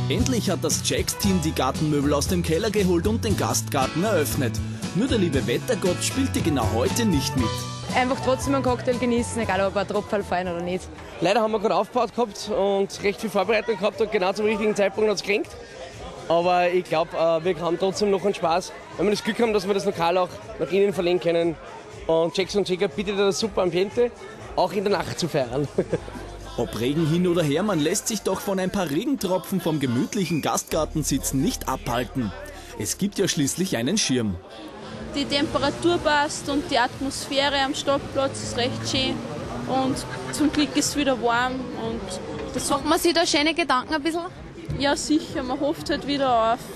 Endlich hat das Jacks-Team die Gartenmöbel aus dem Keller geholt und den Gastgarten eröffnet. Nur der liebe Wettergott spielte genau heute nicht mit. Einfach trotzdem einen Cocktail genießen, egal ob ein paar Tropfen fallen oder nicht. Leider haben wir gerade aufgebaut gehabt und recht viel Vorbereitung gehabt und genau zum richtigen Zeitpunkt hat es gekränkt. Aber ich glaube, wir haben trotzdem noch einen Spaß, wenn wir das Glück haben, dass wir das Lokal auch nach innen verlegen können. Und Jacks & Jagger bietet ein super Ambiente, auch in der Nacht zu feiern. Ob Regen hin oder her, man lässt sich doch von ein paar Regentropfen vom gemütlichen Gastgartensitzen nicht abhalten. Es gibt ja schließlich einen Schirm. Die Temperatur passt und die Atmosphäre am Stadtplatz ist recht schön. Und zum Glück ist es wieder warm. Und das macht man sich da schöne Gedanken ein bisschen? Ja, sicher. Man hofft halt wieder auf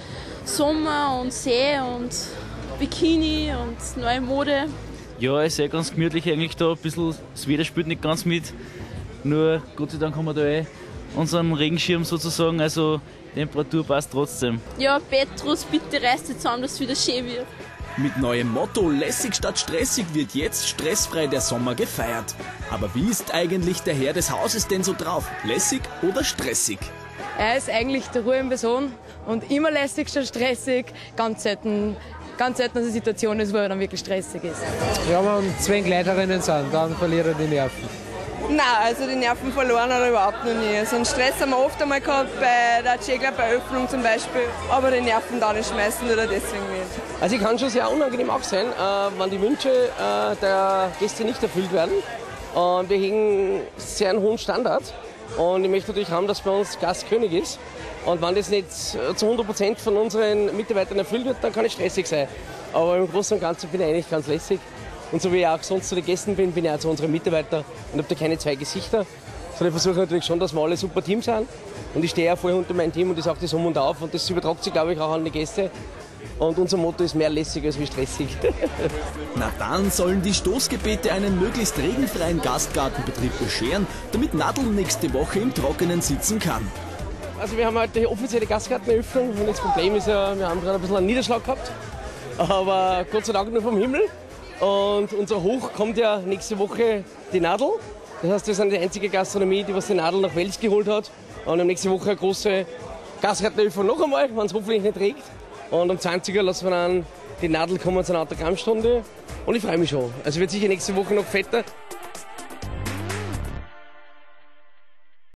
Sommer und See und Bikini und neue Mode. Ja, es ist ganz gemütlich eigentlich da. Ein bisschen, das Wetter spielt nicht ganz mit. Nur Gott sei Dank haben wir da unseren Regenschirm sozusagen. Also die Temperatur passt trotzdem. Ja, Petrus, bitte reißt jetzt zusammen, dass es wieder schön wird. Mit neuem Motto lässig statt stressig wird jetzt stressfrei der Sommer gefeiert. Aber wie ist eigentlich der Herr des Hauses denn so drauf? Lässig oder stressig? Er ist eigentlich der Ruhe in Person und immer lässig statt stressig. Ganz selten eine Situation ist, wo er dann wirklich stressig ist. Ja, wenn zwei Gleiterinnen sind, dann verliert er die Nerven. Nein, also die Nerven verloren hat er überhaupt noch nie. So einen Stress haben wir oft einmal gehabt, bei der Jagler-Eröffnung zum Beispiel. Aber die Nerven da nicht schmeißen oder deswegen nicht. Also ich kann schon sehr unangenehm auch sein, wenn die Wünsche der Gäste nicht erfüllt werden. Und wir hegen sehr einen hohen Standard. Und ich möchte natürlich haben, dass bei uns Gast König ist. Und wenn das nicht zu 100% von unseren Mitarbeitern erfüllt wird, dann kann es stressig sein. Aber im Großen und Ganzen bin ich eigentlich ganz lässig. Und so wie ich auch sonst zu den Gästen bin, bin ich auch zu unseren Mitarbeitern und habe da keine zwei Gesichter. Sondern ich versuche natürlich schon, dass wir alle super Team sind. Und ich stehe auch voll unter meinem Team und ich sage das um und auf. Und das übertragt sich, glaube ich, auch an die Gäste. Und unser Motto ist mehr lässig als wie stressig. Na dann sollen die Stoßgebete einen möglichst regenfreien Gastgartenbetrieb bescheren, damit Nadel nächste Woche im Trockenen sitzen kann. Also wir haben heute die offizielle Gastgarteneröffnung und das Problem ist ja, wir haben gerade ein bisschen einen Niederschlag gehabt. Aber Gott sei Dank nur vom Himmel. Und unser Hoch kommt ja nächste Woche die Nadel. Das heißt, wir sind die einzige Gastronomie, die was die Nadel nach Wels geholt hat. Und am nächste Woche eine große Gastgarteneröffnung noch einmal, wenn es hoffentlich nicht regnet. Und am 20er lassen wir dann die Nadel kommen zu einer Autogrammstunde. Und ich freue mich schon. Also wird sicher nächste Woche noch fetter.